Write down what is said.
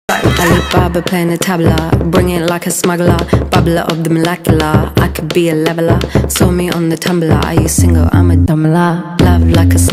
Alibaba playing the tabla, bring it like a smuggler, bubbler of the molecular. I could be a leveler, saw me on the tumbler. Are you single? I'm a dumbler. Love like a